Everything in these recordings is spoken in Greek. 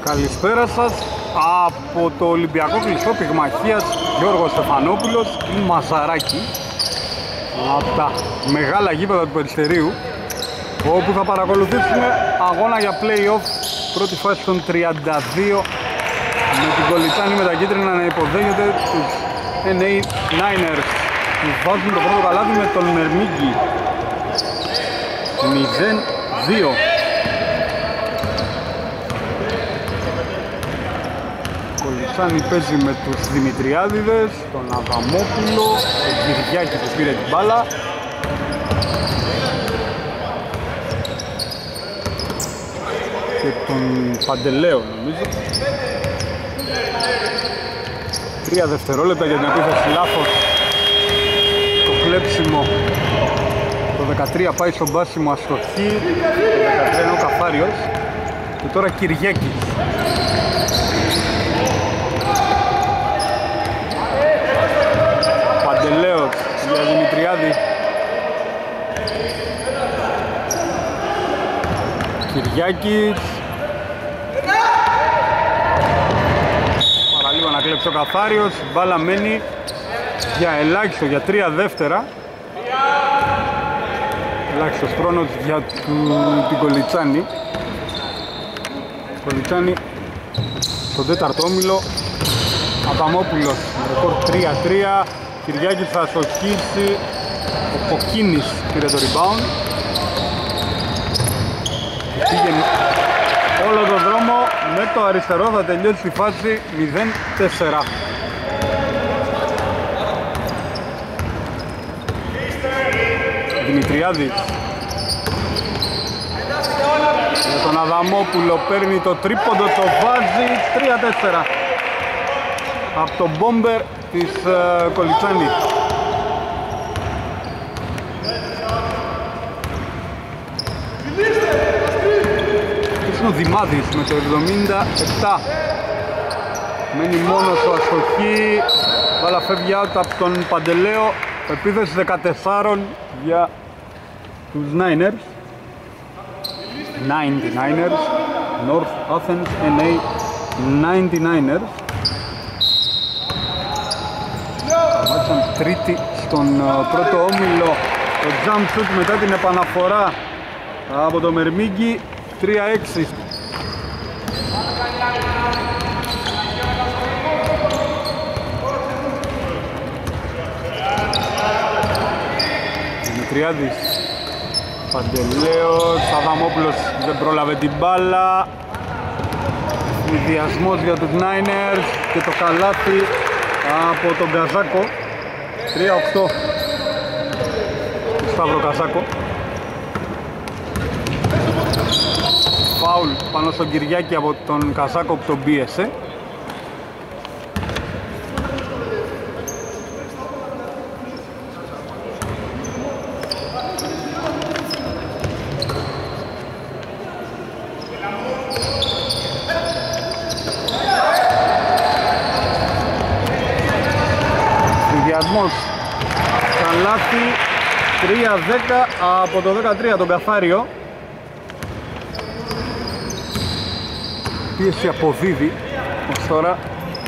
Καλησπέρα σας από το Ολυμπιακό Κλειστό Πυγμαχίας Γιώργος Στεφανόπουλος ή Μαζαράκη, από τα μεγάλα γήπεδα του Περιστερίου, όπου θα παρακολουθήσουμε αγώνα για play-off πρώτη φάση των 32, με την Κολιτσάνη με τα κίτρινα να υποδέχεται τους NA Niners που βάζουν το πρώτο καλάθι με τον Μερμίγκη. 0-2. Κολιτσάνη παίζει με τους Δημητριάδηδες, τον Αδαμόπουλο, τον Κυριάκη που πήρε την μπάλα. Και τον Παντελέο νομίζω. 3 δευτερόλεπτα για την επίθεση, λάθος το κλέψιμο. Το 13 πάει στον μπάσιμο, αστοχή. Το 13 είναι ο Καφάριος. Και τώρα Κυριάκης. Παντελέος για Δημητριάδη. Κυριάκης. Παραλίγο να κλέψει ο Καφάριος. Μπάλα μένει για ελάχιστο, για 3 δεύτερα. Ελάχιστος χρόνος για την Κολιτσάνη. Κολιτσάνη στον τέταρτο όμιλο. Αδαμόπουλος με ρεκόρ 3-3. Κυριάκης θα σοχίσει. Ο Κοκκίνης πήρε το rebound. Πήγαινε όλο τον δρόμο με το αριστερό, θα τελειώσει τη φάση 0-4. Δημητριάδης με τον Αδαμόπουλο, παίρνει το τρίποντο, το βάζει 3-4 από τον μπόμπερ της Κολιτσάνη. Είναι ο Δημάδης με το 77. Μένει μόνος ο αστοχή. Μπάλα φεύγει out από τον Παντελέο. Επίθεση 14 για τους Niners. 99ers. North Athens NA 99ers. Μάλισαν τρίτη στον πρώτο όμιλο. Το jump shoot μετά την επαναφορά από το Μερμίγκη. 3-6. Δημητριάδης, Παντελέος, Αδαμόπουλος δεν πρόλαβε την μπάλα. Συνδυασμός για τους Niners και το καλάθι από τον Καζάκο. 3-8 Σταύρο Καζάκο. Φάουλ πάνω στον Κυριάκη από τον Καζάκο που τον πίεσε. Συνδυασμός καλάθι 3-10 από το 13 τον Καφάριο. Πίεση αποδίδει ως τώρα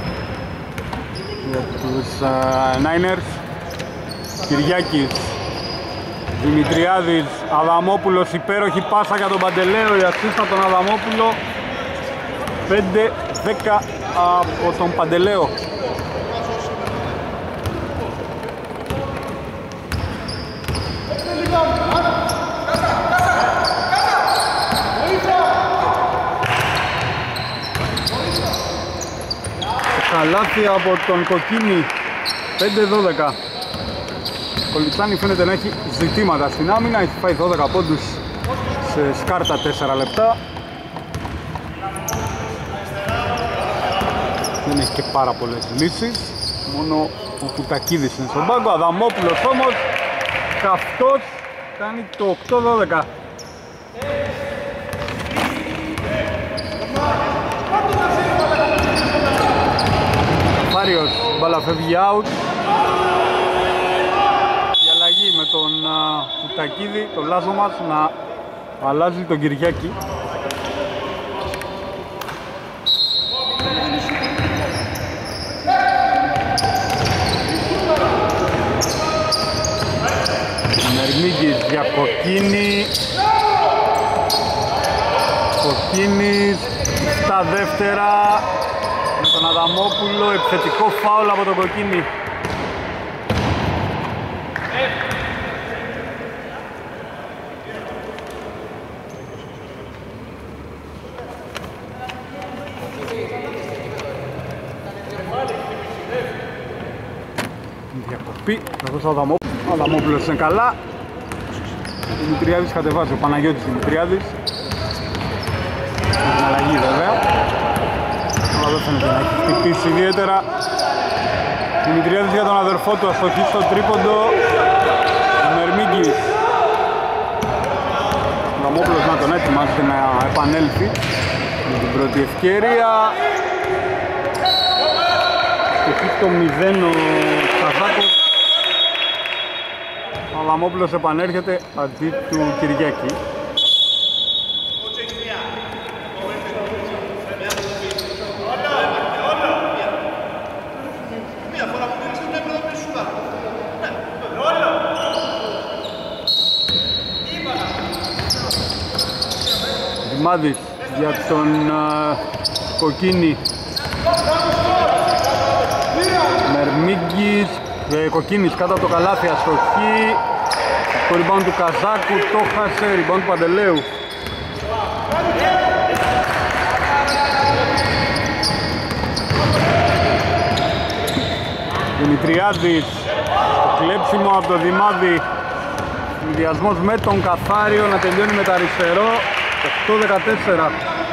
για τους Niners. Κυριάκης, Δημητριάδης, Αδαμόπουλος, υπέροχη πάσα για τον Παντελέο, η ασίστα τον Αδαμόπουλο. 5-10 από τον Παντελέο. Καλάθι από τον Κοκκίνη. 5-12. Κολιτσάνη φαίνεται να έχει ζητήματα στην άμυνα. Έχει φάει 12 πόντους σε σκάρτα 4 λεπτά. Δεν έχει και πάρα πολλές λύσεις. Μόνο ο Κουτακίδης είναι στον πάγκο. Αδαμόπουλος όμως καυτός κάνει το 8-12. Καφάριος, μπάλα φεύγει out. Η αλλαγή με τον Κουτακίδη, τον Λάζο μας, να αλλάζει τον Κυριάκη. για κοκκίνη. Κοκκίνης στα δεύτερα με τον Αδαμόπουλο, επιθετικό φάουλ από τον Κοκκίνη. Διακοπή, καθώς ο Αδαμόπουλος είναι καλά. Ο Δημητριάδης κατεβάζει, ο Παναγιώτης Δημητριάδης. Με την αλλαγή βέβαια. Αλλά δεν φαίνεται να έχει χτυπήσει ιδιαίτερα. Δημητριάδης για τον αδερφό του, αστοχή στο τρίποντο. Ο Μερμίγκης. Ο Αδαμόπουλος να τον έτοιμαζε να επανέλθει με την πρώτη ευκαιρία. Αστοχή στο 0 ο Καζάκος. Ο Αδαμόπουλος επανέρχεται αντί του Κυριακή. Δημάδης για τον Κοκκίνη. Μερμίγκης, Κοκκίνης κάτω από το καλάθι, αστοχή. Το rebound του Καζάκου, το χάσε, rebound του Παντελέου. Δημητριάδης, κλέψιμο από το Δημάδη. Συνδυασμός με τον Καθάριο να τελειώνει με τα αριστερό. 8-14.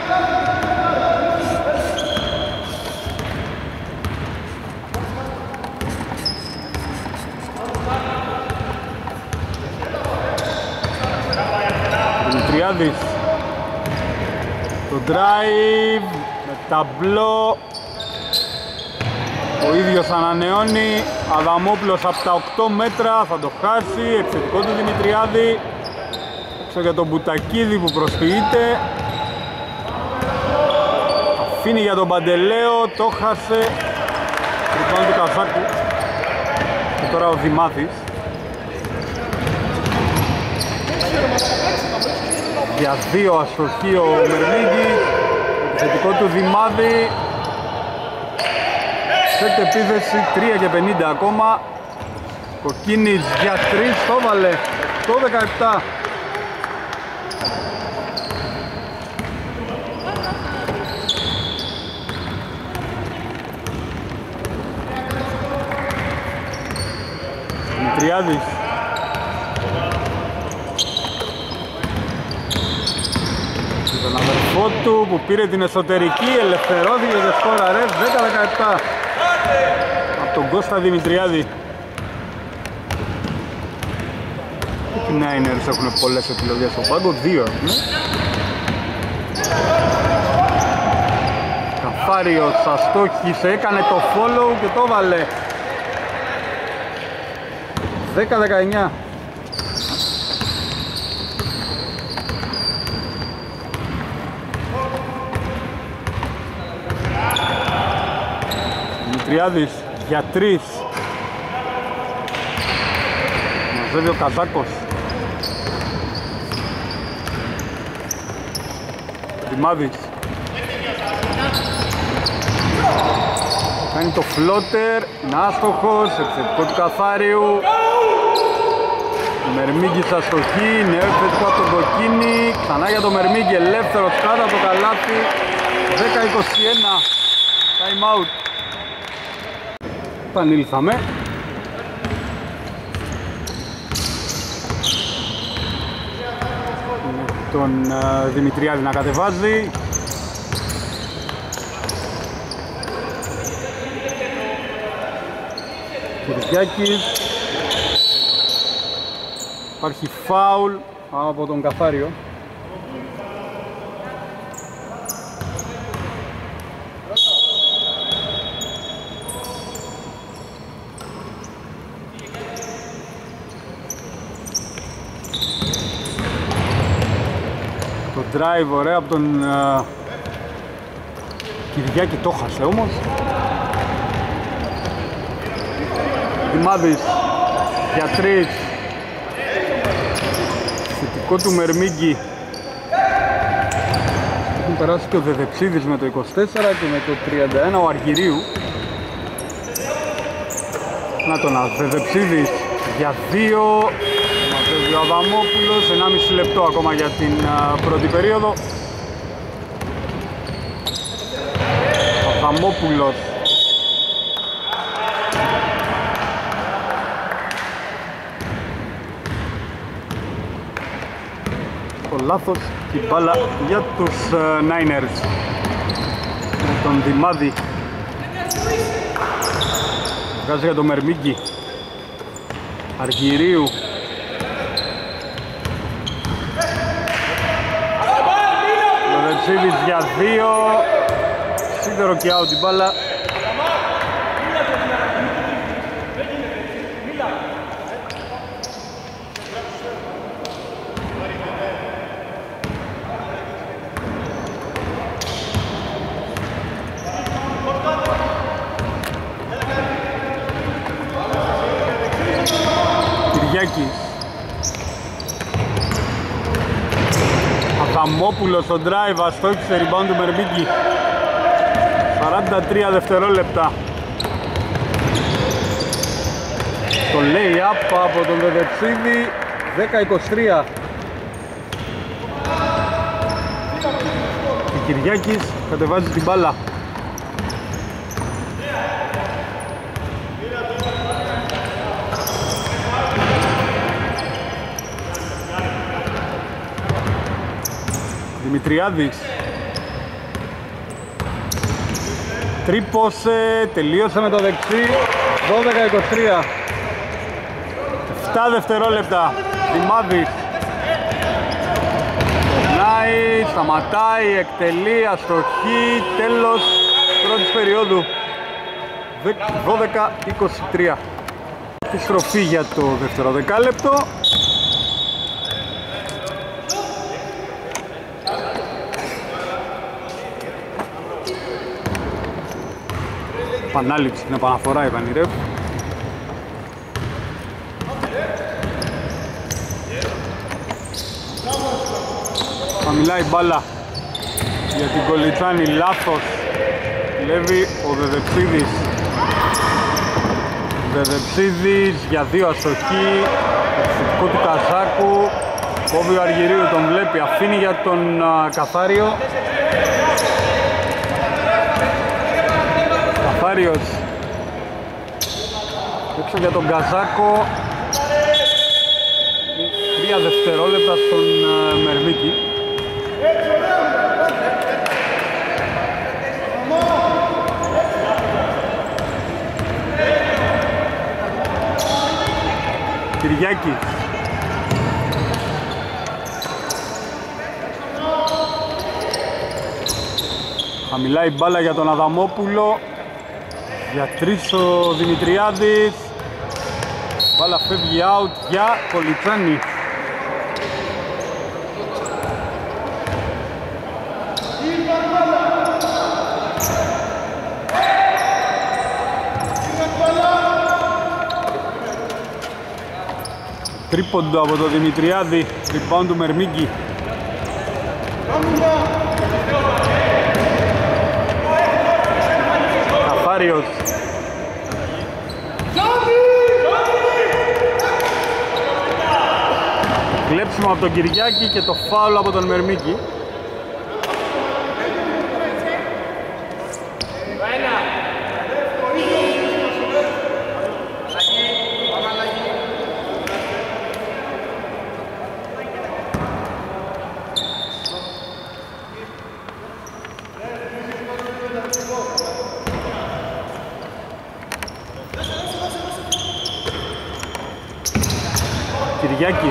Δημητριάδης, το drive με ταμπλό, ο ίδιος ανανεώνει. Αδαμόπουλος από τα 8 μέτρα θα το χάσει, επιθετικό του Δημητριάδη. Έξω για τον Μπουτακίδη που προσποιείται, αφήνει για τον Παντελέο, το χάσε. Λοιπόν του Καζάκου και τώρα ο Δημάθης. Για 2 αστοχή ο Μερμίγκης, επιθετικό του Δημάδη. Σετ επίθεση, 3 και 50 ακόμα. Κοκκίνης για 3, το βάλε, το 17. Δημητριάδης. Τον αδερφό του που πήρε την εσωτερική, ελευθερώθηκε και σκόραρε 10-17 από τον Κώστα Δημητριάδη. Οι Niners έχουν πολλές επιλογές στο πάγκο, 2 έχουν. Καθάριος αστόχησε, έκανε το follow και το βάλε. 10-19. Δημητριάδης για 3. Μαζεύει ο Καζάκος. Δημάδης. Κάνει το φλότερ, είναι άστοχος, επιθετικό του Καθάριου. Ο Μερμίγκης αστοχή, νέο επιθετικό από τον Κοκκίνη. Ξανά για τον Μερμίγκη, ελεύθερος κάτω από το καλάθι. 10-21, time out. Επανήλθαμε. Τον Δημητριάδη να κατεβάζει. Κυριάκης. Υπάρχει φάουλ από τον Καθάριο. Το drive ωραία από τον Κυριάκη, το χάσε όμως. Δημάδης για 3. επιθετικό του Μερμίγκη. Έχουν περάσει και ο Δεδεψίδης με το 24 και με το 31 ο Αργυρίου. Να τον Δεδεψίδης για 2. Μαζεύει ο Αδαμόπουλος, 1,5 λεπτό ακόμα για την πρώτη περίοδο. Αδαμόπουλος. Το λάθος και η μπάλα για τους Niners. Με τον Δημάδη. Βγάζει για τον Μερμίγκη. Αργυρίου. Ο Δεψίδης για 2. Σίδερο και out η μπάλα. Κυριάκης. Αδαμόπουλος στο drive, αστόχισε rebound του Μερμίγκη. 43 δευτερόλεπτα. Το lay-up από τον Δεδεψίδη, 10-23. Και Κυριάκης κατεβάζει την μπάλα. Δημητριάδης. Τρύπωσε, τελείωσε με το δεξί. 12-23. 7 δευτερόλεπτα. Δημάδης. Περνάει, σταματάει, εκτελεί, αστοχή. Τέλος πρώτης περίοδου. 12-23. Επιστροφή για το δεύτερο δεκάλεπτο. Επανάληψη, την επαναφορά η Βανιρεύ. Χαμηλά η μπάλα για την Κολιτσάνη, λάθος. Λέβει ο Δεδεψίδης. Δεδεψίδης για 2 αστοχή. Επιθετικό του Καζάκου. Κόβει ο Αργυρίου, τον βλέπει, αφήνει για τον Καθάριο. Καθάριος έξω για τον Καζάκο. 3 δευτερόλεπτα στον Μερμίκη. Κυριάκη. Χαμηλά η μπάλα για τον Αδαμόπουλο. Για 3 ο Δημητριάδης. Μπάλα φεύγει out για Κολιτσάνη. Τρίποντο από το Δημητριάδη. Rebound του Μερμίγκη. Καθάριος. Κλέψιμο από τον Κυριάκη και το φάουλ από τον Μερμίγκη. Κυριάκης.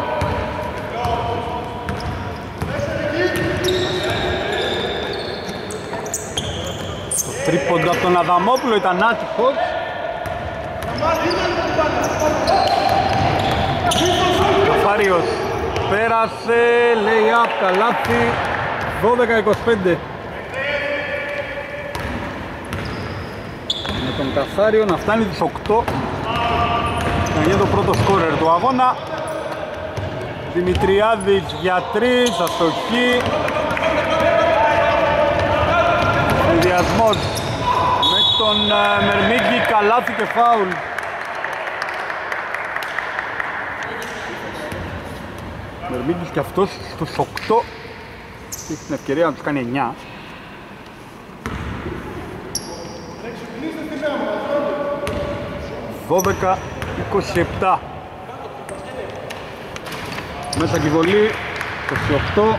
Το τρίποντο από τον Αδαμόπουλο ήταν άτυχος. Καθάριος πέρασε, λέει απ' καλάθι. 12-25. Με τον Καθάριο να φτάνει τις 8. Να γίνει το πρώτο σκόρερ του αγώνα. Δημητριάδης για 3, αστοχή. Συνδυασμός με τον Μερμίγκη, καλάθι και φάουλ. Μερμίγκης και αυτός στους 8 έχει την ευκαιρία να τους κάνει 9. «12-27». Μέσα και η βολή, 28.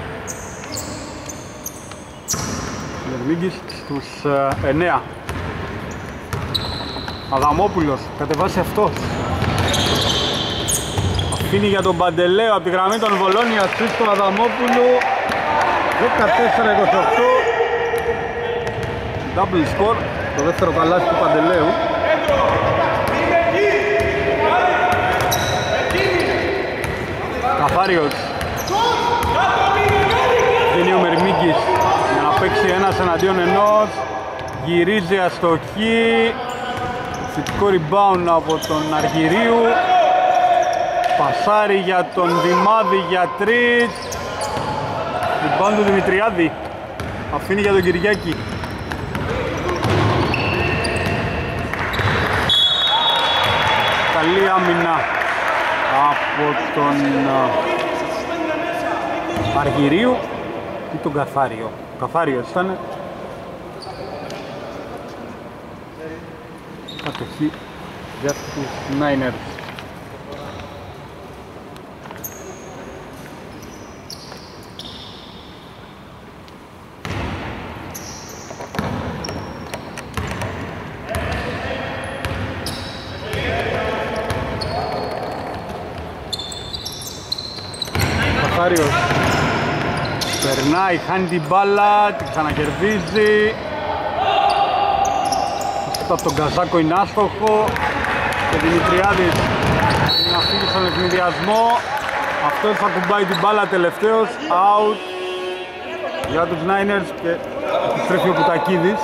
Μερμίγκης στους 9. Αδαμόπουλος, κατεβάσει αυτός. Αφήνει για τον Παντελέο από τη γραμμή των Βολόνια, assist του Αδαμόπουλου. 14-28. Double score, το δεύτερο καλάθι του Παντελέου. Καφάριος. Δίνει ο Μερμίγκης για να παίξει ένας εναντίον ενός. Γυρίζει αστοχή. Θετικό rebound από τον Αργυρίου. Πασάρι για τον Δημάδη για 3. Rebound του Δημητριάδη. Αφήνει για τον Κυριάκη. Καλή άμυνα από τον Αργυρίου ή τον Καθάριο. Καθάριος ήταν. Κατοχή για τους Niners. Καθάριος περνάει, χάνει την μπάλα, την ξανακερδίζει. Από τον Καζάκο είναι άστοχο και Δημητριάδης να φύγει στον ευνηδιασμό. Αυτός θα κουμπάει την μπάλα τελευταίος, out για τους Niners και επιστρέφει ο Κουτακίδης.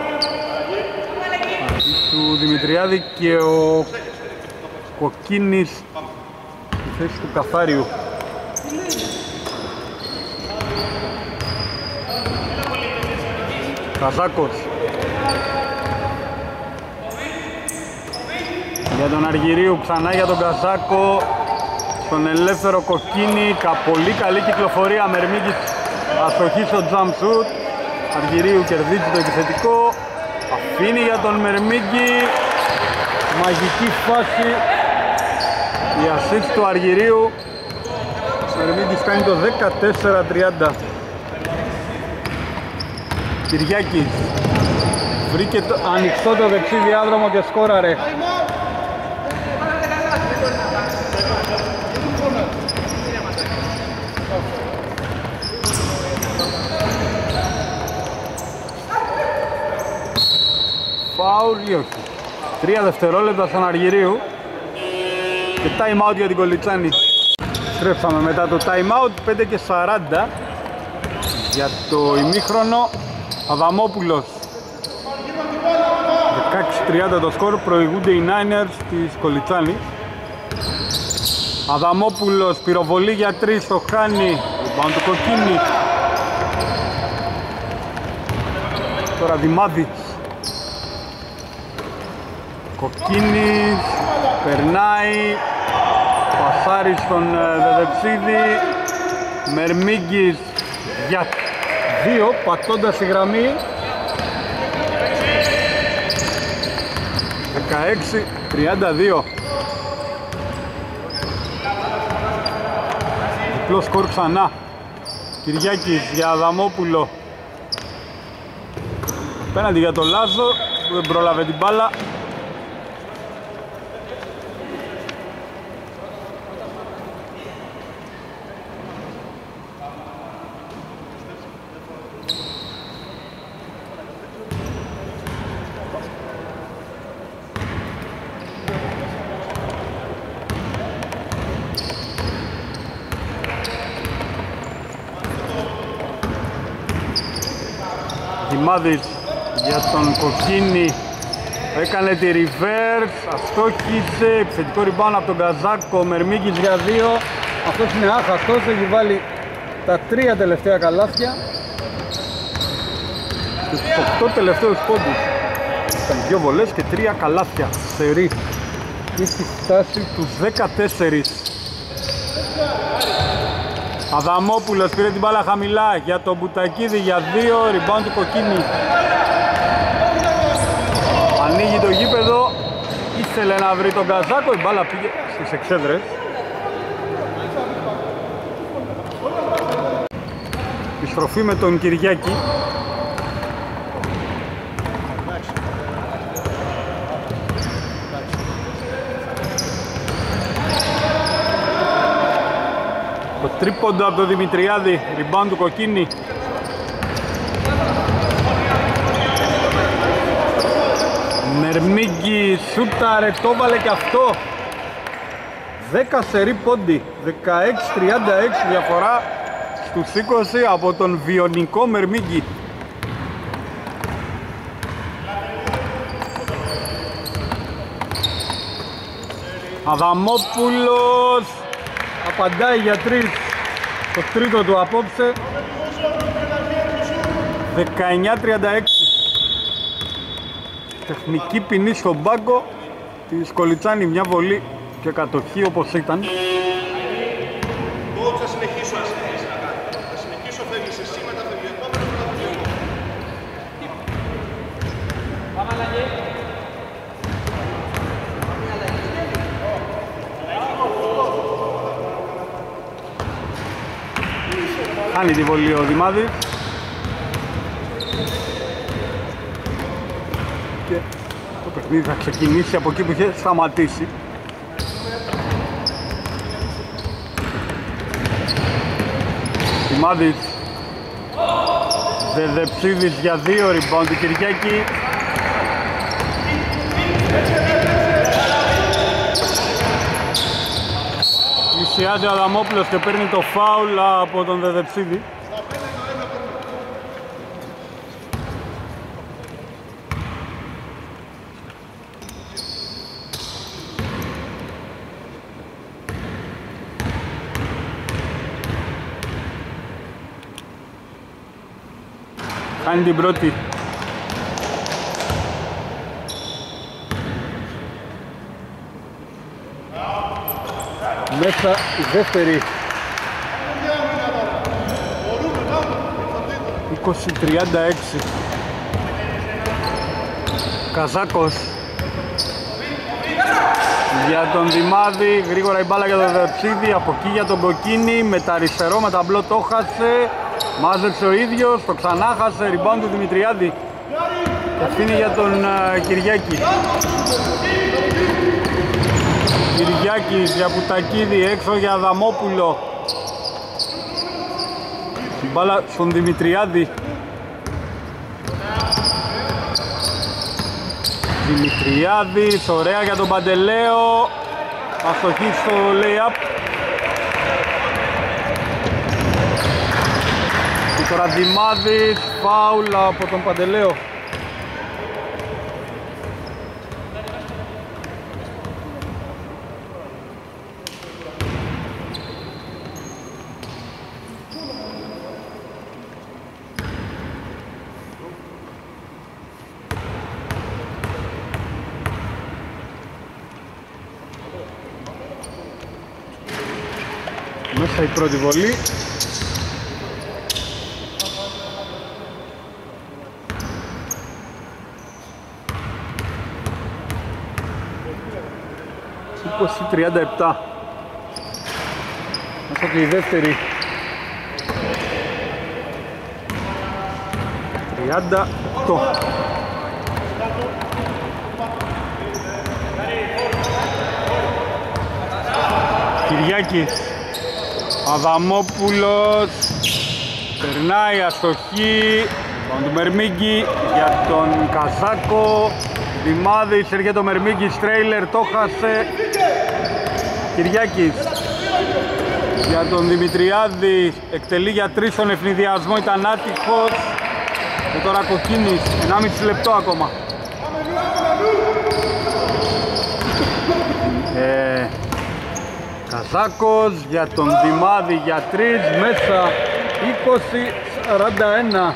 Αυτή του Δημητριάδη και ο Κοκκίνης στη θέση του Καθάριου. Καζάκος για τον Αργυρίου, ξανά για τον Καζάκο, στον ελεύθερο Κοκκίνη, πολύ καλή κυκλοφορία, Μερμίγκης αστοχή στο jump shoot. Αργυρίου κερδίζει το επιθετικό, αφήνει για τον Μερμίγκη, μαγική φάση, η assist του Αργυρίου. Ο Μερμίγκης κάνει το 14-30. Κυριάκης βρήκε ανοιχτό το δεξί διάδρομο και σκόραρε. Φάουλ ή όχι. 3 δευτερόλεπτα στον Αργυρίου και time out για την Κολιτσάνη. Στρέψαμε μετά το time out, 5:40 για το ημίχρονο. Αδαμόπουλος, 16-30 το σκορ, προηγούνται οι Niners της Κολιτσάνης. Αδαμόπουλος, πυροβολή για 3, το χάνει, πάνω του Κοκκίνη. Τώρα Δημάδης. Κοκκίνης, περνάει, πασάρι στον Δεδεψίδη. Μερμίγκης για 2, πατώντας τη γραμμή. 16-32. Διπλό σκορ ξανά. Κυριάκης για Αδαμόπουλο. Πέναντι για τον Λάζο που δεν πρόλαβε την μπάλα. Δημάδης για τον Κοκκίνη, έκανε τη reverse, αστόχισε, επιθετικό rebound από τον Καζάκο. Μερμίγκης για 2, Αυτός είναι άχαστος, έχει βάλει τα 3 τελευταία καλάθια στους 8 τελευταίους πόντους. Ήταν 2 βολές και 3 καλάθια σερί. Έχει φτάσει τους 14. Αδαμόπουλος πήρε την μπάλα χαμηλά για τον Μπουτακίδη για 2, rebound του Κοκκίνη. Ανοίγει το γήπεδο, ήθελε να βρει τον Καζάκο, η μπάλα πήγε στις εξέδρες. Επιστροφή με τον Κυριάκη. Το τρίποντο από τον Δημητριάδη, rebound του Κοκκίνη. Μερμίγκη σούταρε, το έβαλε και αυτό. 10 σερί πόντι, 16-36 διαφορά στους 20 από τον βιονικό Μερμίγκη. Αδαμόπουλος απαντάει για 3, το τρίτο του απόψε. 19-36. Τεχνική ποινή στον πάγκο της Κολιτσάνη, μια βολή και κατοχή όπως ήταν. Θα συνεχίσω να κάνω. Θα συνεχίσω, φεύγεις εσύ, μετά φεύγει ο επόμενος, μετά φεύγει ο επόμενος. Πάμε αλλαγή. Κάνει τη βολή ο Δημάδης. Και το παιχνίδι θα ξεκινήσει από εκεί που είχε σταματήσει. Δημάδης. Δεδεψίδης για 2, rebound του Κυριάκη. Πλησιάζει ο Αδαμόπουλος και παίρνει το φάουλ από τον Δεδεψίδη. Κάνει την πρώτη. Μέσα η δεύτερη. 20-36. Καζάκος για τον Δημάδη, γρήγορα η μπάλα για τον Δεψίδη, από εκεί για τον Κοκκίνη, με τα αριστερό, με ταμπλό το χάσε, μάζεψε ο ίδιος, το ξανά χάσε, rebound του Δημητριάδη και αφήνει για τον Κυριάκη. Κυριάκης για Πουτακίδη, έξω για Αδαμόπουλο, η μπάλα στον Δημητριάδη. Δημητριάδης, ωραία για τον Παντελέο, αστοχή στο lay-up. Και τώρα Δημάδης, φάουλ από τον Παντελέο. Μέσα η πρώτη βολή. ...20-37. Μέσα και η δεύτερη. 38. Κυριάκης. Αδαμόπουλος, περνάει αστοχή, τον Μερμίγκη για τον Καζάκο. Δημάδης, έρχεται ο Μερμίγκης, τρέιλερ, το χάσε. Κυριάκης για τον Δημητριάδη, εκτελεί για 3 στον ευνηδιασμό, ήταν άτυχος. Και τώρα Κοκκίνης, 1,5 λεπτό ακόμα. Καζάκος για τον Δημάδη για 3 μέσα 20-41.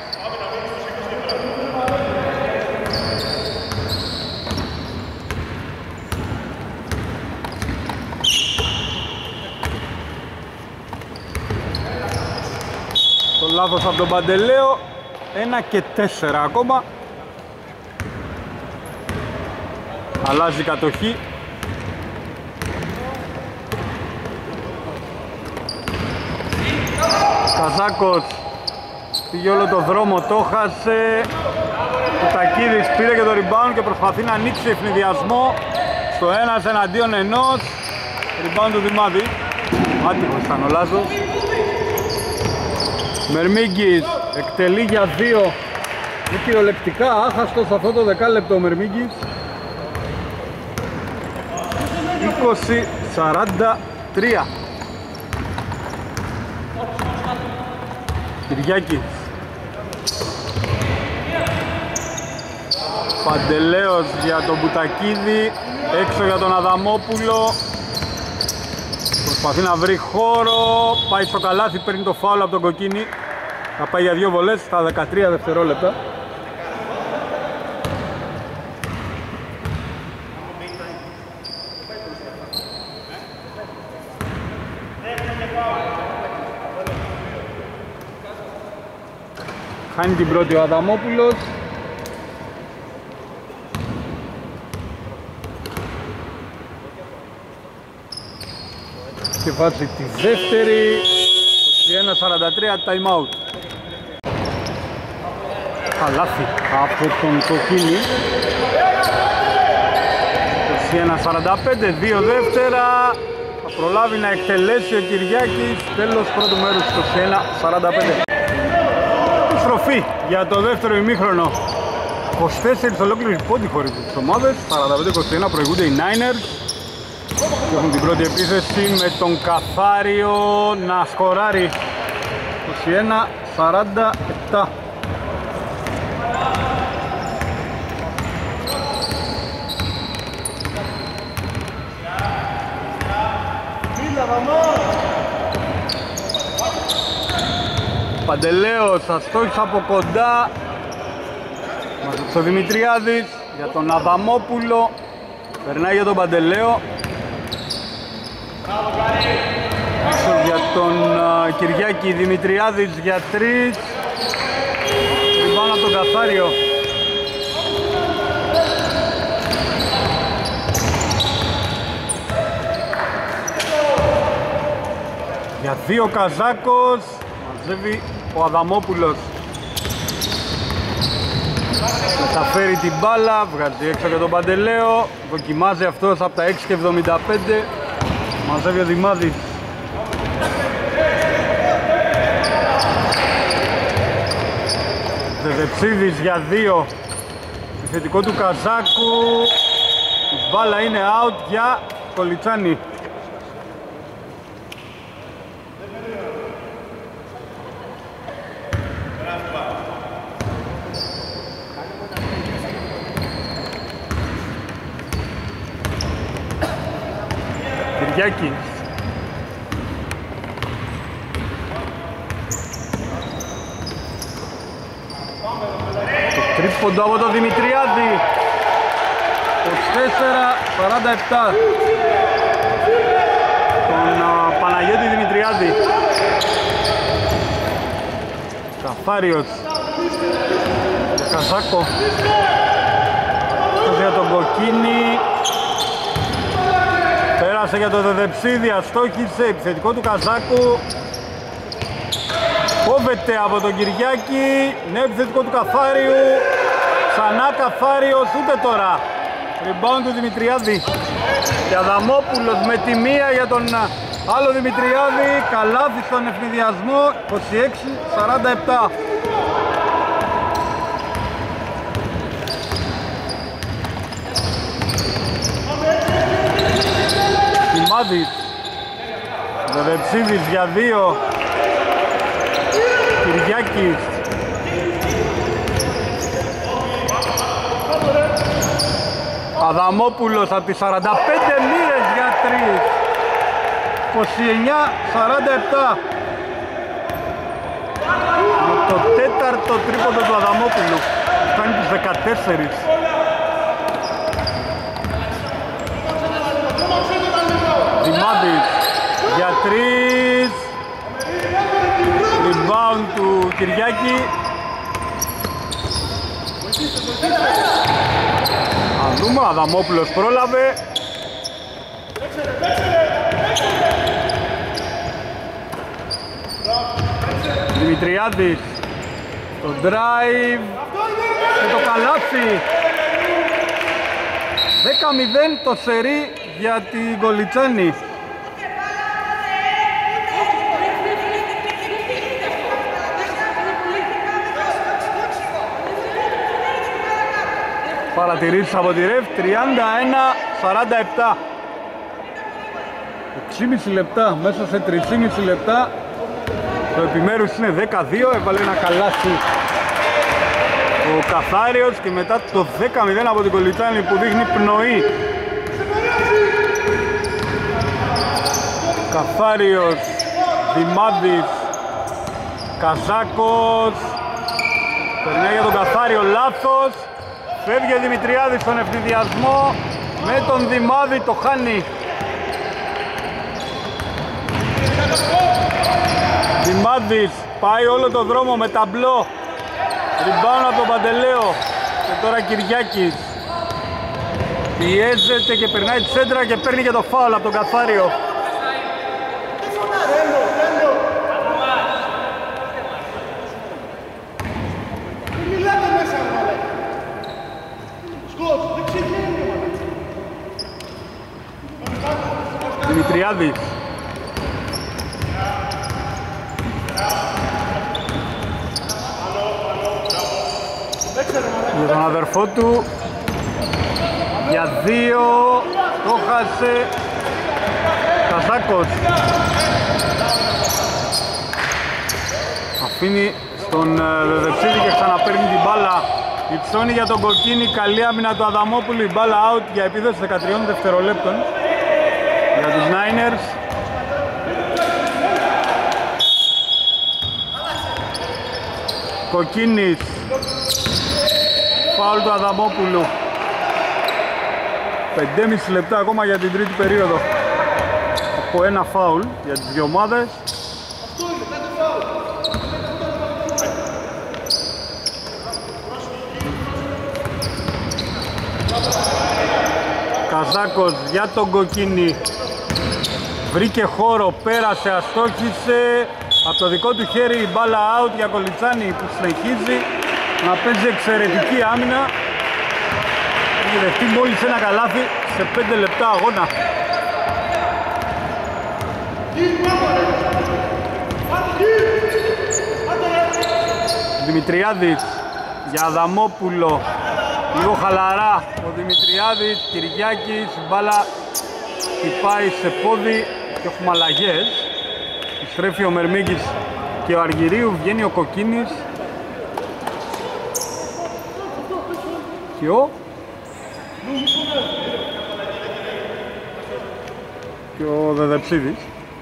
Το λάθος από τον Παντελέο, 1 και 4 ακόμα. Αλλάζει η κατοχή. Καζάκος πήγε όλο το δρόμο, το χάσε. Ο Τακίδης πήρε και το rebound και προσπαθεί να ανοίξει ευνηδιασμό στο 1 εναντίον 1. Rebound του Δημάδη. Άτυχος ήταν ο Λάζος. Μερμίγκης εκτελεί για 2. Είναι κυριολεκτικά άχαστος αυτό το δεκάλεπτο ο Μερμίγκης. 20-43. Κυριάκης. Παντελέος για τον Μπουτακίδη, έξω για τον Αδαμόπουλο. Προσπαθεί να βρει χώρο, πάει στο καλάθι, παίρνει το φάουλ από τον Κοκκίνη. Θα πάει για 2 βολές στα 13 δευτερόλεπτα. Χάνει την πρώτη ο Αδαμόπουλος. Και βάζει τη δεύτερη. 21-43 time out. Καλάθι από τον Κοκκίνη. 21-45, 2 δεύτερα. Θα προλάβει να εκτελέσει ο Κυριάκης. Τέλος πρώτου μέρους, 21-45. Στροφή για το δεύτερο ημίχρονο. 24 ολόκληροι πόντι χωρίς τις ομάδες. 45-21 προηγούνται οι Niners. Και έχουν την πρώτη επίθεση με τον Καθάριο να σκοράρει. 21-47. Παντελέος αστόχησε από κοντά. Μαζέψε ο Δημητριάδης για τον Αδαμόπουλο. Περνάει για τον Παντελέο. Για τον Κυριάκη, Δημητριάδης για 3. Πάνω από τον Καθάριο. Για 2 Καζάκος. Μαζεύει ο Αδαμόπουλος. Μεταφέρει την μπάλα, βγάζει έξω για τον Παντελέο. Δοκιμάζει αυτός από τα 6,75. Μαζεύει ο Δημάδης. Δεδεψίδης για 2. Επιθετικό του Καζάκου. Η μπάλα είναι out για Κολιτσάνη. Κυριάκης. Το τρίποντο από τον Δημητριάδη. 24-47. Τον Παναγιώτη Δημητριάδη. Καθάριος. Καζάκο. Για τον Κοκκίνη. Πέρασε για το Δεδεψίδη, αστόχησε, επιθετικό του Καζάκου. Κόβεται από τον Κυριάκη, νέο επιθετικό του Καθάριου. Ξανά Καθάριος, ούτε τώρα. Rebound του Δημητριάδη. Και Αδαμόπουλος με τη μία για τον άλλο Δημητριάδη. Καλάθι στον ευνηδιασμό, 26-47. Δημάδης. Δεδεψίδης για 2. Κυριάκης. Αδαμόπουλος από τις 45 μοίρες για 3. 29-47. Με το τέταρτο τρίποντο του Αδαμόπουλου. Φτάνει τους 14. Δημάδης για 3. Rebound του Κυριάκη. Αν δούμε, ο Αδαμόπουλος πρόλαβε. Δημητριάδης, το drive και το καλάθι. 10-0 το σερί για την Κολιτσάνη. Παρατηρήσεις από τη ΡΕΦ, 31-47. 6,5 λεπτά, μέσα σε 3,5 λεπτά. Το επιμέρους είναι 12, έβαλε ένα καλάθι ο Καθάριος και μετά το 10-0 από την Κολιτσάνη που δείχνει πνοή. Καθάριος, Δημάδης, Καζάκος, περνάει για τον Καθάριο, λάθος. Φεύγει ο Δημητριάδης στον ευνηδιασμό, με τον Δημάδη το χάνει. Δημάδης πάει όλο το δρόμο με ταμπλό. Ριμπάουν από τον Παντελέο. Και τώρα Κυριάκης πιέζεται και περνάει τσέντρα και παίρνει και το φάουλ από τον Καθάριο. Δημητριάδης. Για τον αδερφό του, για 2, το χάσε Καζάκος. Αφήνει στον Δεδεψίδη και ξαναπαίρνει την μπάλα. Υψώνει για τον Κοκκίνη, καλή άμυνα του Αδαμόπουλου, η μπάλα out για επίδοση 13 δευτερολέπτων για τους Niners. Κοκκίνης, φάουλ του Αδαμόπουλου. 5,5 λεπτά ακόμα για την τρίτη περίοδο. Από ένα φάουλ για τις δύο ομάδες. Καζάκος για τον Κοκκίνη. Βρήκε χώρο, πέρασε, αστόχησε. Από το δικό του χέρι η μπάλα out για Κολιτσάνη που συνεχίζει να παίζει εξαιρετική άμυνα. Έχει δεχτεί μόλις ένα καλάθι σε 5 λεπτά αγώνα. Δημητριάδης για Αδαμόπουλο. Λίγο χαλαρά ο Δημητριάδης, Κυριάκης, μπάλα χτυπάει σε πόδι και έχουμε αλλαγές. Στρέφει ο Μερμίγκης και ο Αργυρίου, βγαίνει ο Κοκκίνης και ο Δεδεψίδης.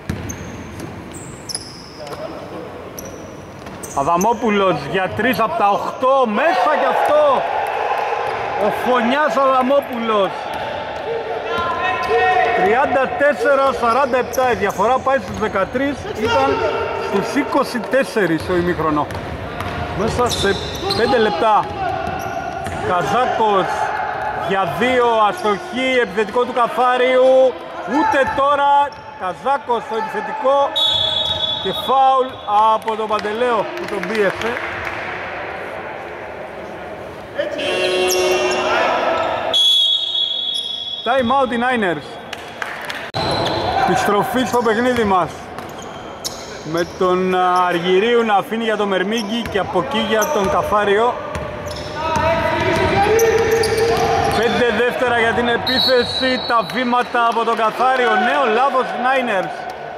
Αδαμόπουλος για 3 από τα 8, μέσα κι αυτό ο Φωνιάς Αδαμόπουλος. 34-47, η διαφορά πάει στους 13, ήταν στους 24 στο ημίχρονο. Μέσα σε 5 λεπτά. Καζάκος για 2, αστοχή, επιθετικό του Καθάριου, ούτε τώρα. Καζάκος στο επιθετικό και φάουλ από τον Παντελέο που τον πίεσε. Time out οι Niners. Επιστροφή στο παιχνίδι μας. Με τον Αργυρίου να αφήνει για τον Μερμίγκη και από εκεί για τον Καθάριο. 5 δεύτερα για την επίθεση, τα βήματα από τον Καθάριο. Νέο λάθος Niners.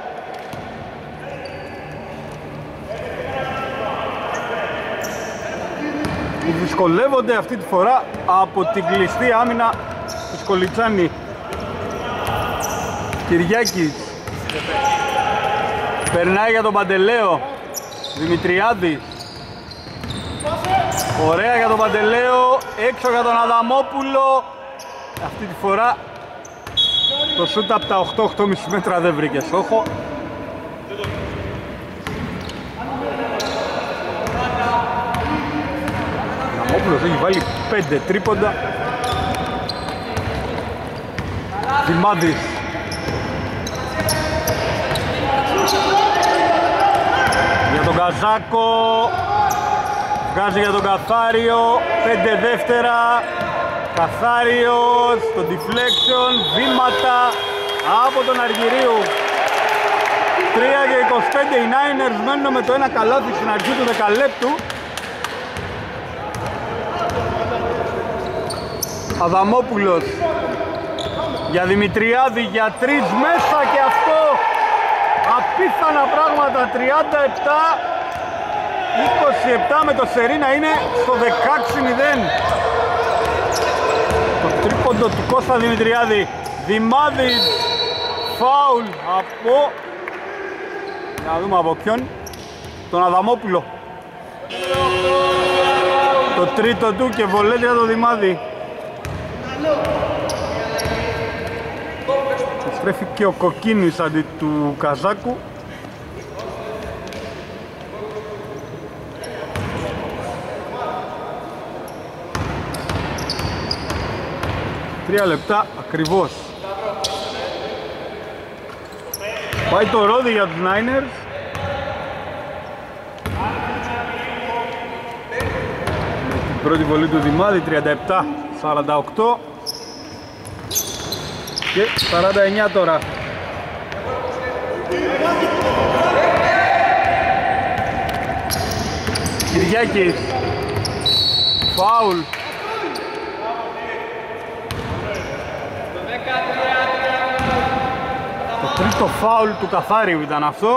Που δυσκολεύονται αυτή τη φορά από την κλειστή άμυνα της Κολιτσάνη. Κυριάκης Περνάει για τον Παντελέο. Δημητριάδης. Ωραία για τον Παντελέο. Έξω για τον Αδαμόπουλο. Αυτή τη φορά το σούτ από τα 8-8,5 μέτρα δεν βρήκε στόχο. Αδαμόπουλος έχει βάλει 5 τρίποντα. Δημάδης. Για τον Καζάκο. Βγάζει για τον Καθάριο. 5 δεύτερα. Καθάριος, το deflection, βήματα από τον Αργυρίου. 3 και 25 οι Niners μένουν με το ένα καλάθι στην αρχή του δεκαλέπτου. Αδαμόπουλος για Δημητριάδη για 3 μέσα και αυτό. Απίθανα πράγματα, 37-27 με το σερί να είναι στο 16-0. Το τρίποντο του Κώστα Δημητριάδη. Δημάδης, φάουλ από... Να δούμε από ποιον. Τον Αδαμόπουλο. Το τρίτο του και βολέτρια το Δημάδη. Στρέφει και ο Κοκκίνης αντί του Καζάκου. Τρία λεπτά ακριβώς. Πάει το ρόδι για τους Niners. Με την πρώτη βολή του Δημάδη 37-48 και 49 τώρα. Κυριάκης. Φάουλ. Το τρίτο φάουλ του Καθάριου ήταν αυτό.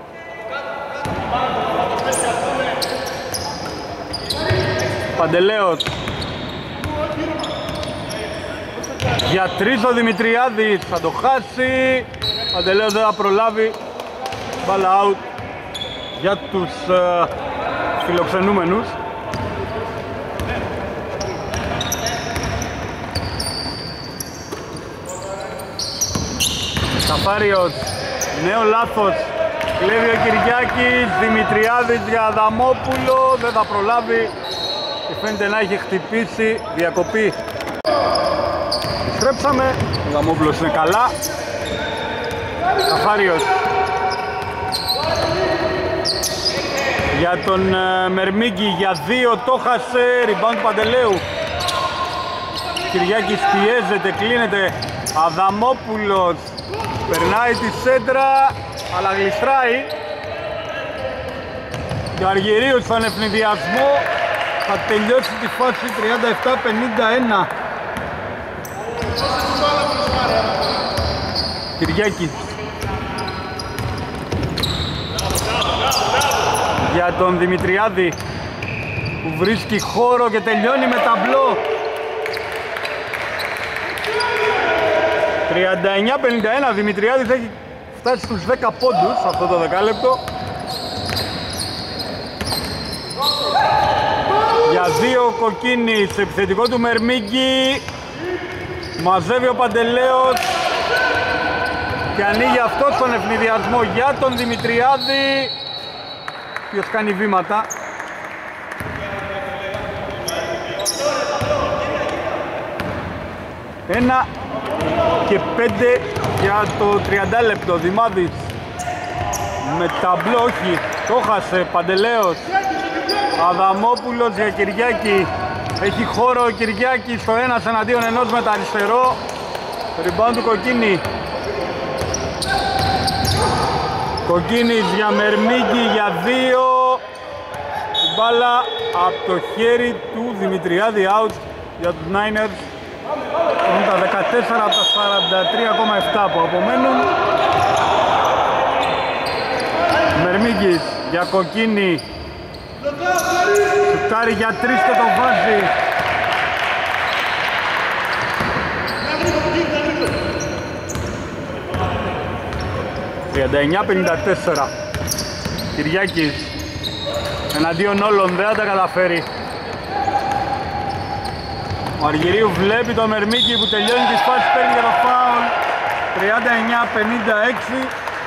Παντελέος. Για 3 ο Δημητριάδης, θα το χάσει. Παντελέος δεν θα προλάβει. Μπάλα out για τους φιλοξενούμενους. Καθάριος, νέο λάθος. Κλέβει ο Κυριάκης, Δημητριάδης για Αδαμόπουλο, δεν θα προλάβει και φαίνεται να έχει χτυπήσει, διακοπή. Στρέψαμε, ο Αδαμόπουλος είναι καλά. Καθάριος για τον Μερμίγκη, για 2 το χάσε, rebound Παντελέου. Κυριάκης πιέζεται, κλείνεται. Αδαμόπουλος περνάει τη σέντρα, αλλά γλιστράει. Και ο Αργυρίου στον ευνηδιασμό θα τελειώσει τη φάση 37-51. Κυριάκης για τον Δημητριάδη που βρίσκει χώρο και τελειώνει με ταμπλό. 39-51, Δημητριάδης έχει φτάσει στους 10 πόντους αυτό το δεκάλεπτο. Για 2 Κοκκίνη, σε επιθετικό του Μερμίγκη. Μαζεύει ο Παντελέος και ανοίγει αυτό στον ευνηδιασμό για τον Δημητριάδη, ποιος κάνει βήματα. Ένα και 5 για το 30 λεπτό. Δημάδης με ταμπλό, όχι, το χάσε. Παντελέος. Αδαμόπουλος για Κυριάκη. Έχει χώρο ο Κυριάκης στο 1 εναντίον 1 με τα αριστερό. Rebound του Κοκκίνη. Κοκκίνης για Μερμίγκη για 2. Η μπάλα από το χέρι του Δημητριάδη, out για τους Niners. Είναι τα 14 από τα 43,7 που απομένουν. Μερμίγκης για Κοκκίνη. Σουτάρει για 3 και το βάζει. 39-54. Κυριάκης εναντίον όλων, δεν θα τα καταφέρει. Ο Αργυρίου βλέπει το Μερμίκι που τελειώνει τη φάση, παίρνει για το φάουλ. 39-56.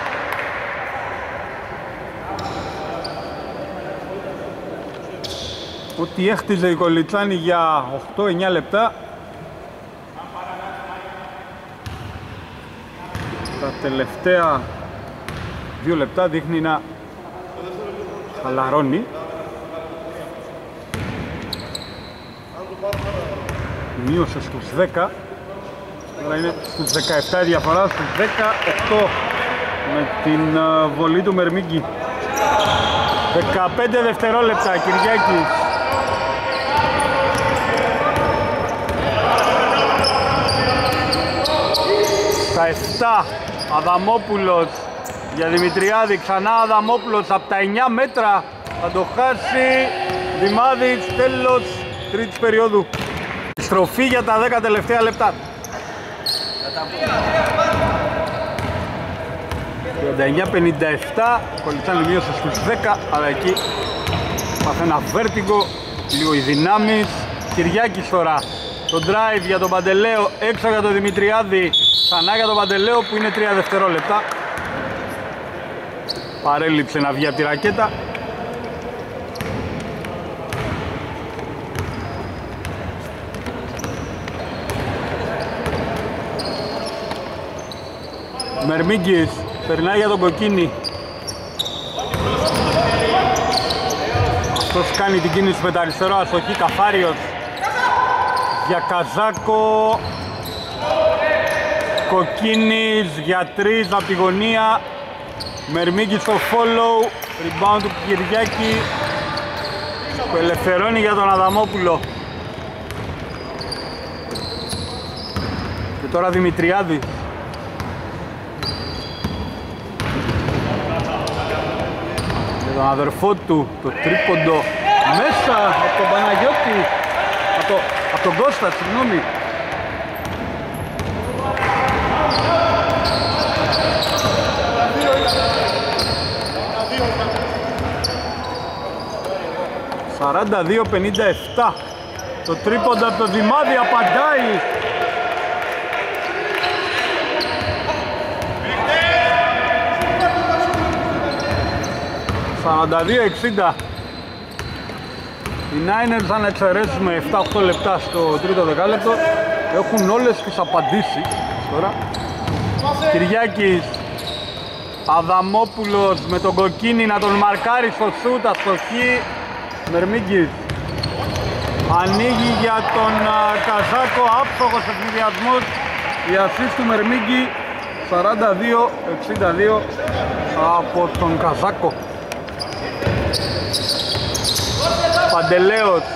Ό,τι έχτιζε η Κολιτσάνη για 8-9 λεπτά, τα τελευταία 2 λεπτά δείχνει να χαλαρώνει. Μείωσε στους 10, τώρα είναι στους 17 η διαφορά, στους 18 με την βολή του Μερμίκη. 15 δευτερόλεπτα, Κυριάκης. Στα 7, Αδαμόπουλος για Δημητριάδη, ξανά Αδαμόπουλος από τα 9 μέτρα, θα το χάσει. Δημάδης, τέλος τρίτης περίοδου. Στροφή για τα 10 τελευταία λεπτά. 39-57, Κολιτσάνη μείωσε στους 10, αλλά εκεί πάθε ένα βέρτιγκο, λίγο οι δυνάμεις. Κυριάκης τώρα, το drive για τον Παντελέο, έξω για τον Δημητριάδη, ξανά για τον Παντελέο που είναι 3 δευτερόλεπτα. Παρέλειψε να βγει από τη ρακέτα. Μερμίγκης περνάει για τον Κοκκίνη. Αυτός κάνει την κίνηση με τα αριστερό, αστοχή. Καφάριος για Καζάκο. Κοκκίνης για 3 από τη γωνία. Μερμίγκης στο follow. Rebound του Κυριάκη που ελευθερώνει για τον Αδαμόπουλο. Και τώρα Δημητριάδη. Τον αδερφό του, το τρίποντο μέσα από τον Παναγιώτη, από τον Κώστα, συγγνώμη. «42-57». Το τρίποντο από τον Δημάδη απαντάει. «42-60». Οι Niners, αν εξαιρέσουμε 7-8 λεπτά στο τρίτο δεκάλεπτο, έχουν όλες τις απαντήσεις τώρα. Κυριάκης, Αδαμόπουλος με τον Κοκκίνη να τον μαρκάρει στο σούτ, αστοχή. Μερμίγκης ανοίγει για τον Καζάκο, άψογος ευνηδιασμός. Η ασίστ του Μερμίγκη. 42-62 από τον Καζάκο. Παντελέος,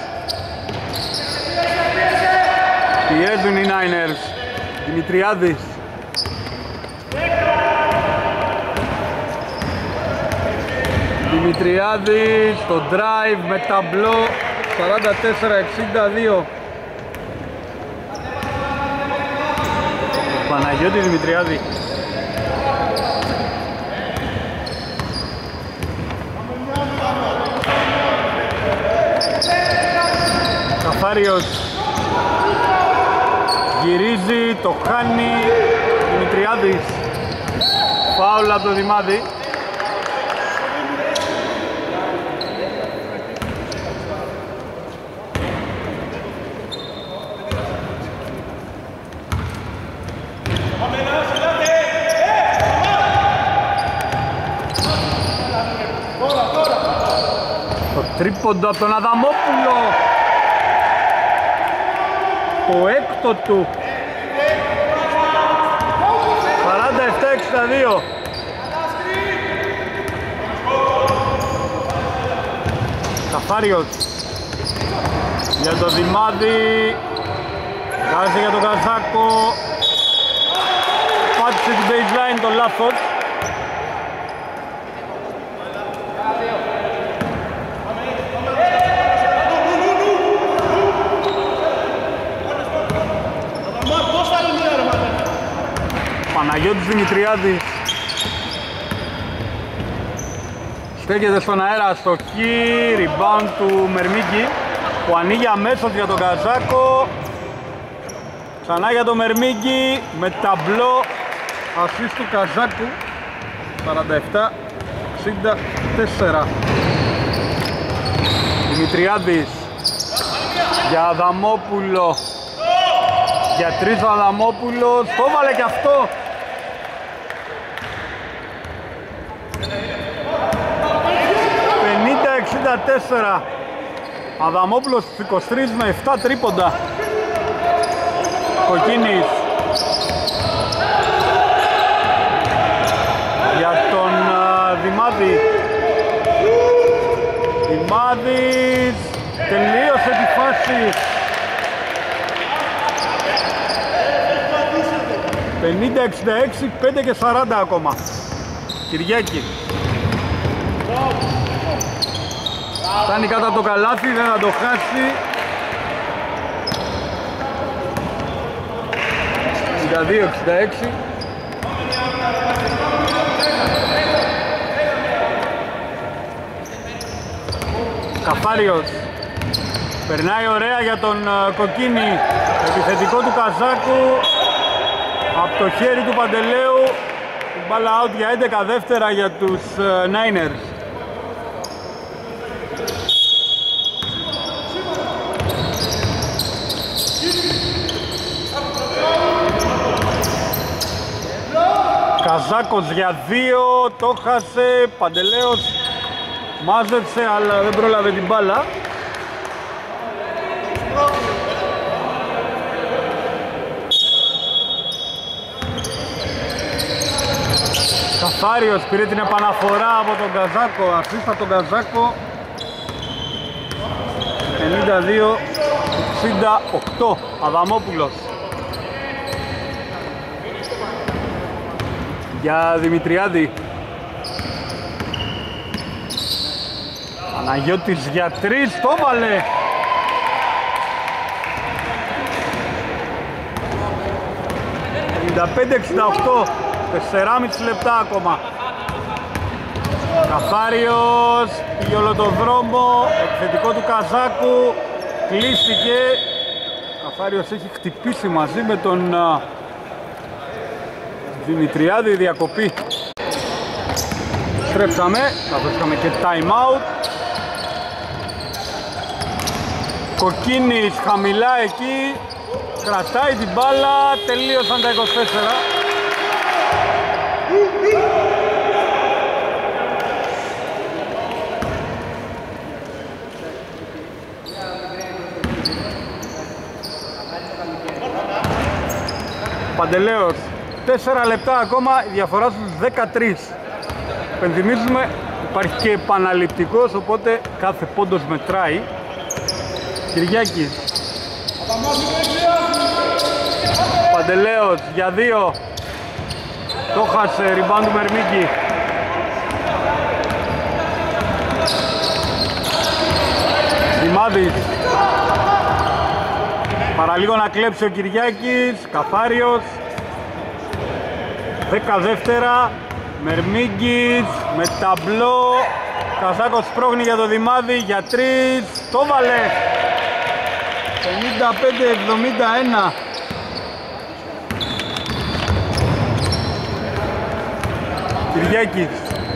πιέζουν οι Niners. Δημητριάδης, Δημητριάδης στο drive με ταμπλό. 44-62. Παναγιώτη Δημητριάδη. Καφάριος γυρίζει, το χάνει. Δημητριάδης, φάουλ από το Δημάδη. Το τρίποντο από τον Αδαμόπουλο, το έκτο του. 47-62. Καφάριος για το Δημάδη, βγάζει για τον Καζάκο, πάτησε την baseline το λάθος. Παναγιώτης Δημητριάδης Στέκεται στον αέρα στο χι, rebound του Μερμίγκη που ανοίγει αμέσως για τον Καζάκο. Ξανά για τον Μερμίγκη με ταμπλό ασίστ του Καζάκου. 47-64. Δημητριάδης για Αδαμόπουλο. Για τρεις ο Αδαμόπουλος, το έβαλε και αυτό. ...50-64. Αδαμόπουλος στους 23 με 7 τρίποντα. Κοκκίνης για τον Δημάδη. Δημάδης τελείωσε τη φάση. 50-66, 5 και 40 ακόμα. Κυριάκη. Φτάνει κάτω από το καλάθι, δεν θα το χάσει. 52-66. Καφάριος. Περνάει ωραία για τον Κοκκίνη. Επιθετικό του Καζάκου. Από το χέρι του Παντελέου. Μπάλα out για 11 δεύτερα για τους Niners. Καζάκος για 2, το χάσε, Παντελέος μάζεψε αλλά δεν πρόλαβε την μπάλα. Καφάριος πήρε την επαναφορά από τον Καζάκο, ασίστα τον Καζάκο. 52-68, Αδαμόπουλος. Για Δημητριάδη. Παναγιώτης για 3, το έβαλε. ...55-68, 4,5 λεπτά ακόμα. Καφάριος πήγε όλο τον δρόμο, επιθετικό του Καζάκου, κλείστηκε. Καφάριος έχει χτυπήσει μαζί με τον Δημητριάδη, διακοπή. Στρέψαμε, θα βρίσκαμε και time out. Κοκκίνης χαμηλά εκεί, κρατάει την μπάλα, τελείωσαν τα 24. Παντελέος, 4 λεπτά ακόμα, η διαφορά στους 13. Πενθυμίζουμε, υπάρχει και επαναληπτικός, οπότε κάθε πόντος μετράει. Κυριάκης. Παντελέος για 2. Το χάσε, rebound του Μερμίκη. Δημάδης. Παραλίγο να κλέψει ο Κυριάκης. Καφάριος. 10 δεύτερα. Μερμίγκης με ταμπλό. Καζάκος σπρώχνει για το Δημάδη για 3. Το βάλε. 55-71. Κυριάκης.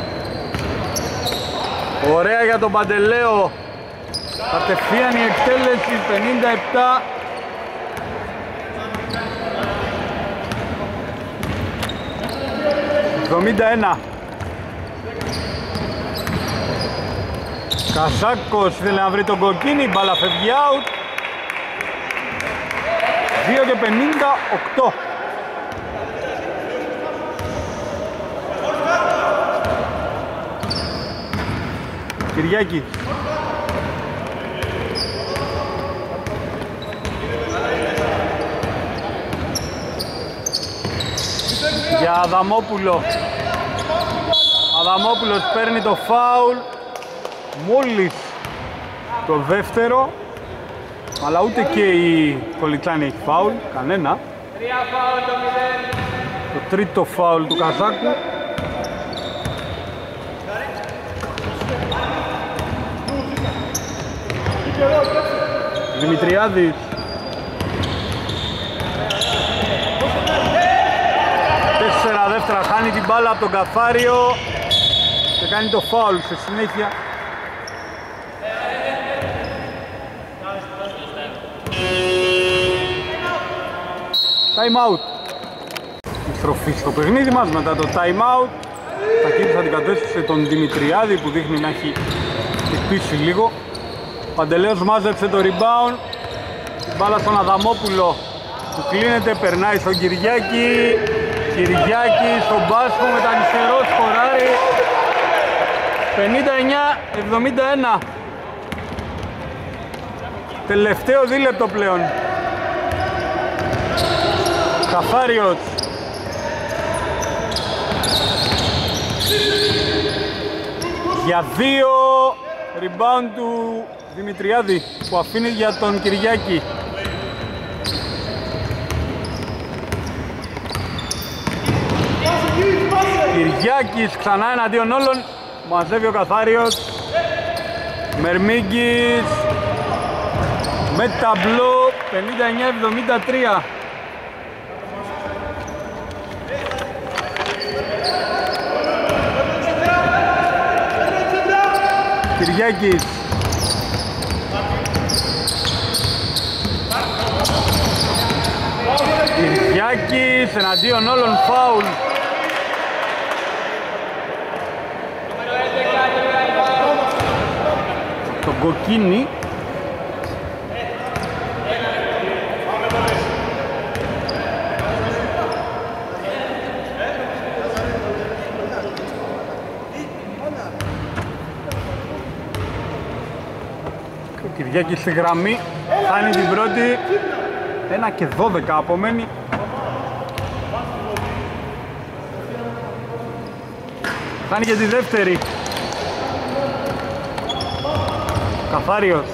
Ωραία για τον Παντελέο. Κατευθείαν η εκτέλεση. 57. Καζάκος ήθελε να βρει τον Κοκκίνη, μπάλα φεύγει out. 2 και 58. Κυριάκη. Για Αδαμόπουλο. Αδαμόπουλος παίρνει το φάουλ. Μόλις το δεύτερο. Αλλά ούτε και η Κολιτσάνη έχει φάουλ. Κανένα. Το τρίτο φάουλ του Καζάκου. Δημητριάδης. 4 δεύτερα, χάνει την μπάλα από τον Καθάριο και κάνει το φάουλ σε συνέχεια. Time out. Στροφή στο παιχνίδι μας μετά το time out. Τακίδης αντικατέστησε τον Δημητριάδη που δείχνει να έχει χτυπήσει λίγο. Παντελέος μάζεψε το rebound. Την μπάλα στον Αδαμόπουλο που κλείνεται, περνάει στον Κυριάκη. Κυριάκη στον Μπάσκο με τα αριστερό σκοράρει. 59-71. Τελευταίο δίλεπτο πλέον. Καθάριος. Για 2, rebound του Δημητριάδη που αφήνει για τον Κυριάκη. Κυριάκης ξανά εναντίον όλων, μαζεύει ο Καθάριος. Μερμίγκης με ταμπλό, 59-73. Κυριάκης. Κυριάκης εναντίον όλων, φάουλ. Το κοκκίνι. Κυριάκη στη γραμμή, χάνει την πρώτη, 1 και 12 απομένει. Χάνει και τη δεύτερη. Καθάριος.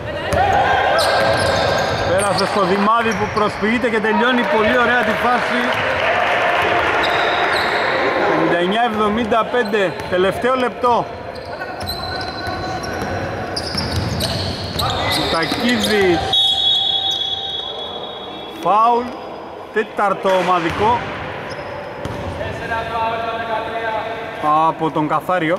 Πέρασε στο Δημάδη που προσποιείται και τελειώνει πολύ ωραία τη φάση. 59-75, τελευταίο λεπτό. Τακίδης, φάουλ, τέταρτο ομαδικό από τον Καθάριο.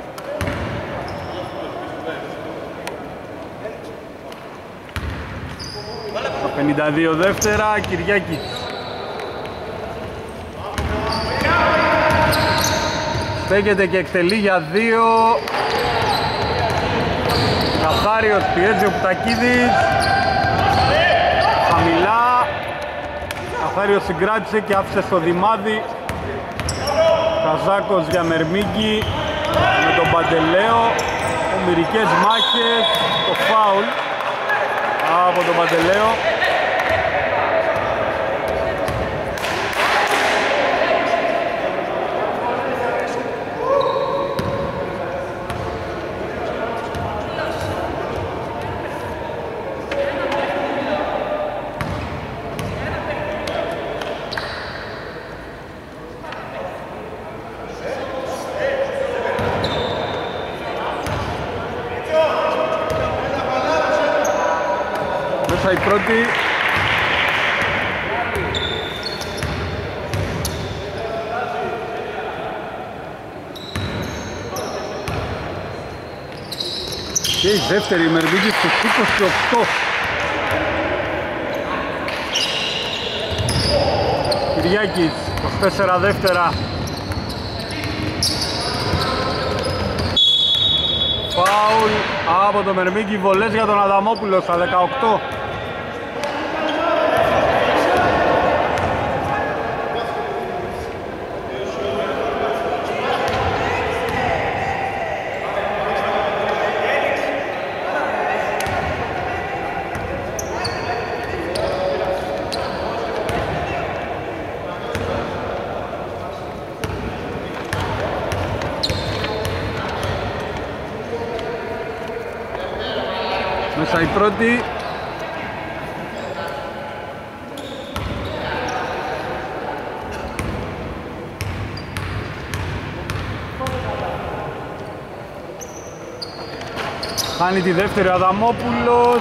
Στα 52 δεύτερα, Κυριάκη. Στέκεται και εκτελεί για 2. Καθάριος πιέζει ο Πτακίδης. Χαμηλά. Καθάριος συγκράτησε και άφησε στο Δημάδη. Καζάκος για Μερμίγκη με τον Παντελέο. Ομηρικές μάχες. Το φάουλ από τον Παντελέο. Η πρώτη. Και η δεύτερη, η Μερμίγκη στους 28. Κυριάκης, 24 δεύτερα. Φάουλ από το Μερμίγκη, βολές για τον Αδαμόπουλο στα 18. Μέσα η πρώτη. Χάνει τη δεύτερη ο Αδαμόπουλος.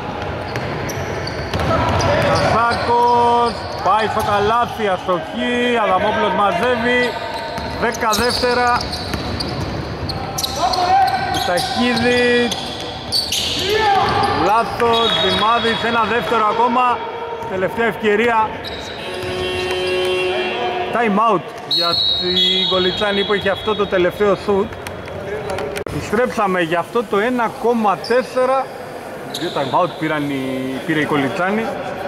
Κασάκος, πάει στο καλάθι, αστοχή, Αδαμόπουλος μαζεύει. 10 δεύτερα. Ταχίδης. Λάθος, Δημάδης, ένα δεύτερο ακόμα. Τελευταία ευκαιρία. Time out για την Κολιτσάνη που είχε αυτό το τελευταίο σουτ. Επιστρέψαμε για αυτό το 1,4. Δύο time out πήρε η Κολιτσάνη.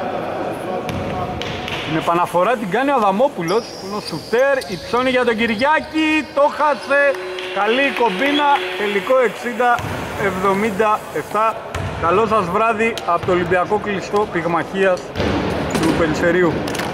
Την επαναφορά την κάνει ο Αδαμόπουλος που είναι ο σουτέρ, υψώνει για τον Κυριάκη, το χάσε. Καλή κομπίνα, τελικό 60-77. Καλό σας βράδυ από το Ολυμπιακό κλειστό πυγμαχίας του Περιστερίου.